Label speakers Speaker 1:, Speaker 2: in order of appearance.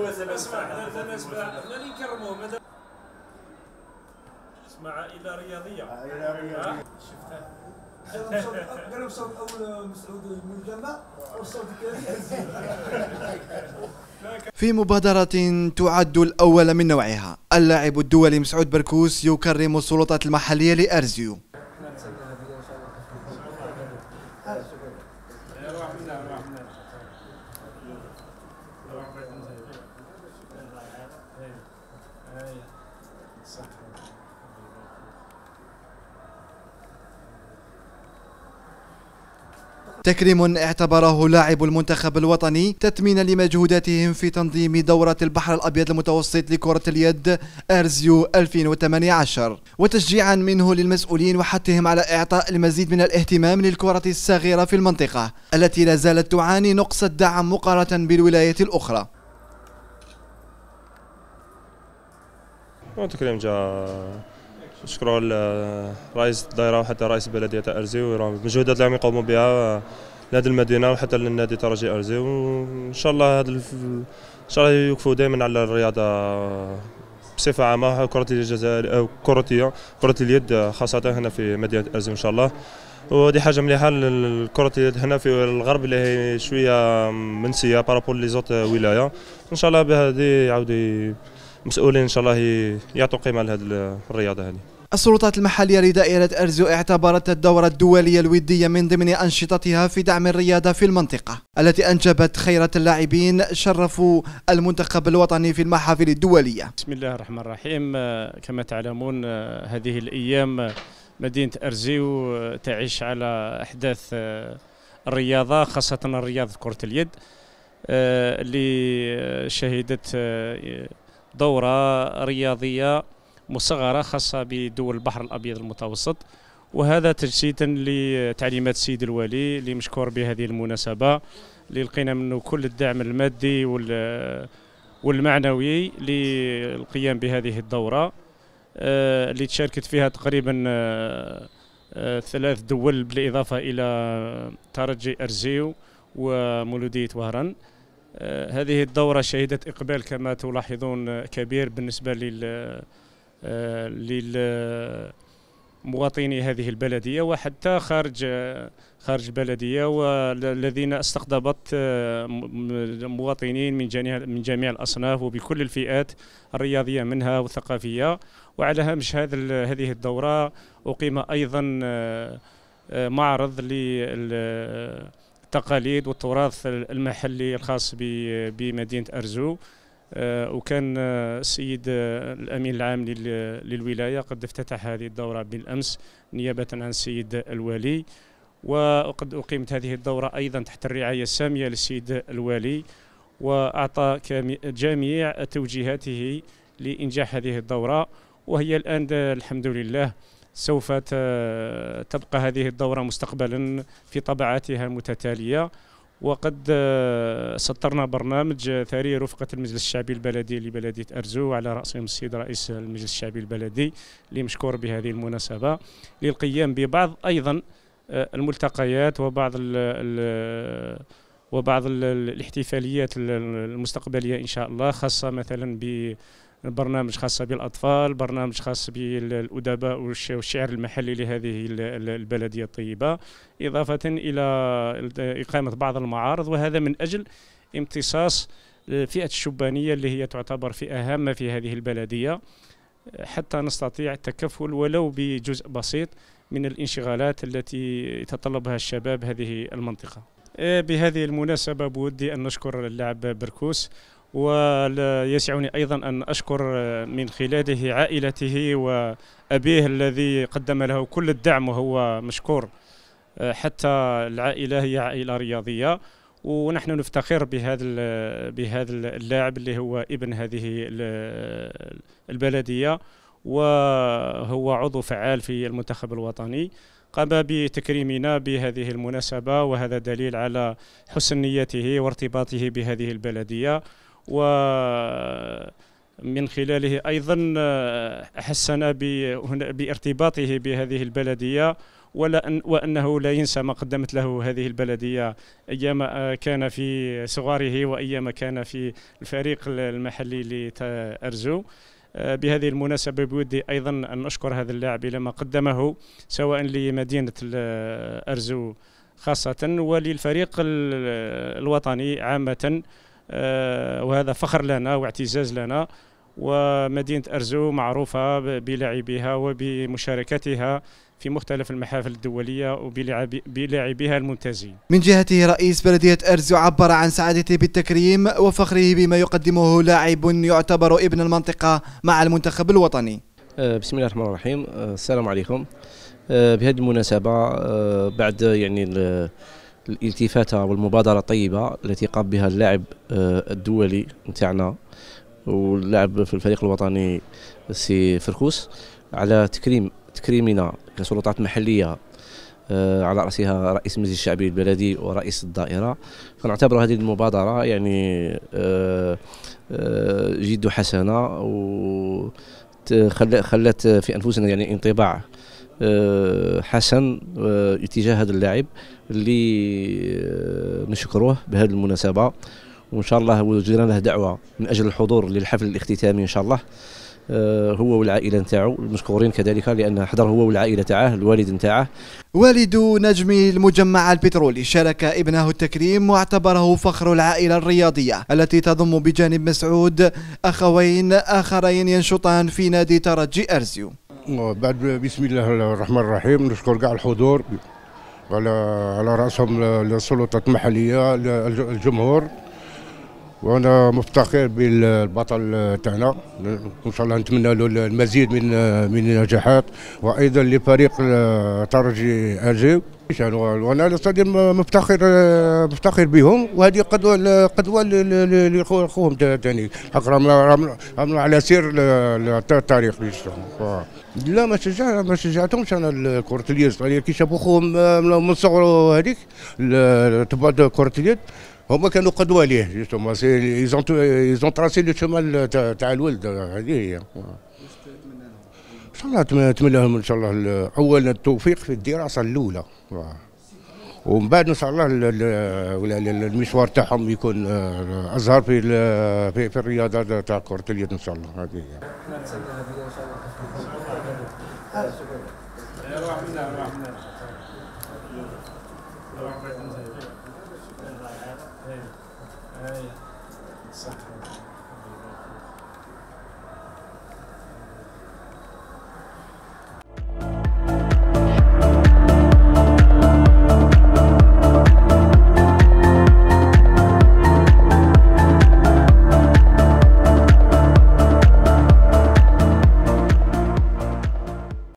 Speaker 1: اسمع، احنا اللي نكرموه اسمع، عائله رياضيه. شفتها.
Speaker 2: قالوا صوت اول مسعود من الجنه والصوت الثاني.
Speaker 3: في مبادرة تعد الأول من نوعها، اللاعب الدولي مسعود بركوس يكرم السلطات المحلية لأرزيو. تكريم اعتبره لاعب المنتخب الوطني تثمينا لمجهوداتهم في تنظيم دورة البحر الأبيض المتوسط لكرة اليد أرزيو 2018، وتشجيعا منه للمسؤولين وحثهم على إعطاء المزيد من الاهتمام للكرة الصغيرة في المنطقة التي لا زالت تعاني نقص الدعم مقارنة بالولايات الأخرى.
Speaker 4: تكريم جا نشكروا رئيس الدائره وحتى رئيس بلديه ارزيو المجهودات اللي عم يقوموا بها لهذه المدينه وحتى للنادي ترجي ارزيو، وان شاء الله ان شاء الله يوقفوا دائما على الرياضه بصفه عامه، كره الجزائر كره اليد خاصه هنا في مدينه ارزيو ان شاء الله. ودي حاجه مليحه لكره اليد هنا في الغرب اللي هي شويه منسيه بارابول لي زوت ولايه، ان شاء الله بهذه يعاودوا مسؤولين ان شاء الله يعطوا قيمه لهذه الرياضه هذه.
Speaker 3: السلطات المحلية لدائرة أرزيو اعتبرت الدورة الدولية الودية من ضمن أنشطتها في دعم الرياضة في المنطقة التي أنجبت خيرة اللاعبين شرفوا المنتخب الوطني في المحافل الدولية.
Speaker 5: بسم الله الرحمن الرحيم. كما تعلمون هذه الأيام مدينة أرزيو تعيش على أحداث الرياضة، خاصة رياضة كرة اليد اللي شهدت دورة رياضية مصغرة خاصة بدول البحر الأبيض المتوسط، وهذا تجسيدا لتعليمات السيد الوالي اللي مشكور بهذه المناسبة، اللي لقينا منه كل الدعم المادي والمعنوي للقيام بهذه الدورة اللي تشاركت فيها تقريبا 3 دول بالإضافة إلى ترجي أرزيو ومولودية وهران. هذه الدورة شهدت إقبال كما تلاحظون كبير بالنسبة للمواطني هذه البلدية وحتى خارج البلدية، والذين استقطبت مواطنين من جميع الأصناف وبكل الفئات الرياضية منها والثقافية. وعلى هامش هذه الدورة أقيم أيضا معرض التقاليد والتراث المحلي الخاص بمدينة أرزيو، وكان السيد الأمين العام للولاية قد افتتح هذه الدورة بالأمس نيابة عن السيد الوالي، وقد أقيمت هذه الدورة أيضا تحت الرعاية السامية للسيد الوالي، وأعطى جميع توجيهاته لإنجاح هذه الدورة. وهي الآن الحمد لله سوف تبقى هذه الدورة مستقبلا في طبعاتها المتتالية، وقد سطرنا برنامج ثري رفقة المجلس الشعبي البلدي لبلدية أرزيو على رأسهم السيد رئيس المجلس الشعبي البلدي اللي مشكور بهذه المناسبة، للقيام ببعض أيضا الملتقيات وبعض الاحتفاليات المستقبلية إن شاء الله، خاصة مثلا برنامج خاص بالأطفال، برنامج خاص بالأدباء والشعر المحلي لهذه البلدية الطيبة، إضافة إلى إقامة بعض المعارض، وهذا من أجل امتصاص الفئة الشبانية اللي هي تعتبر فئة هامة في هذه البلدية، حتى نستطيع التكفل ولو بجزء بسيط من الانشغالات التي يتطلبها الشباب هذه المنطقة. بهذه المناسبة بودي أن نشكر اللاعب بركوس، ويسعني أيضا أن أشكر من خلاله عائلته وأبيه الذي قدم له كل الدعم وهو مشكور. حتى العائلة هي عائلة رياضية، ونحن نفتخر بهذا اللاعب اللي هو ابن هذه البلدية، وهو عضو فعال في المنتخب الوطني. قام بتكريمنا بهذه المناسبة، وهذا دليل على حسن نيته وارتباطه بهذه البلدية، ومن خلاله أيضا أحسنا بارتباطه بهذه البلدية وأنه لا ينسى ما قدمت له هذه البلدية أيام كان في صغاره وأيام كان في الفريق المحلي لأرزو. بهذه المناسبة بودي أيضا أن نشكر هذا اللاعب لما قدمه سواء لمدينة أرزو خاصة وللفريق الوطني عامة، وهذا فخر لنا واعتزاز لنا. ومدينة أرزو معروفة بلاعبيها وبمشاركتها في مختلف المحافل الدولية وبلاعبيها الممتازين.
Speaker 3: من جهته رئيس بلدية أرزو عبر عن سعادته بالتكريم وفخره بما يقدمه لاعب يعتبر ابن المنطقة مع المنتخب الوطني.
Speaker 6: بسم الله الرحمن الرحيم. السلام عليكم. بهذه المناسبة بعد يعني الالتفاتة والمبادرة الطيبة التي قام بها اللاعب الدولي نتاعنا واللاعب في الفريق الوطني سي فركوس على تكريمنا كسلطات محلية على رأسها رئيس المجلس الشعبي البلدي ورئيس الدائرة، فنعتبر هذه المبادرة يعني جد حسنة وخلت في أنفسنا يعني انطباع حسن اتجاه هذا اللاعب اللي نشكره بهذه المناسبة. وإن شاء الله وجدنا له دعوة من أجل الحضور للحفل الاختتامي إن شاء الله، هو والعائلة نتاعو مشكورين كذلك لأن حضر هو والعائلة تاعه الوالد نتاعه.
Speaker 3: والد نجم المجمع البترولي شارك ابنه التكريم واعتبره فخر العائلة الرياضية التي تضم بجانب مسعود أخوين آخرين ينشطان في نادي ترجي أرزيو.
Speaker 7: بعد بسم الله الرحمن الرحيم نشكر كاع الحضور على رأسهم السلطات المحلية الجمهور، وانا مفتخر بالبطل تاعنا. ان شاء الله نتمنى له المزيد من النجاحات، وايضا لفريق ترجي أرزيو. وانا الاستاذ مفتخر بهم، وهذه قدوه لاخوهم ثاني، راهم على سير التاريخ. لا ما شجعتهمش انا كرة اليد، كي شافوا خوهم من صغروا هذيك تبع كرة اليد هما كانوا قدوه ليه جوستومون، ايزون تراسي لو شمال تاع الولد. هذه هي ان شاء الله نتمنى لهم ان شاء الله اولا التوفيق في الدراسه الاولى، ومن بعد ان شاء الله المشوار تاعهم يكون ازهر في الرياضه تاع كره اليد ان شاء الله. هذه هي.
Speaker 1: Hey.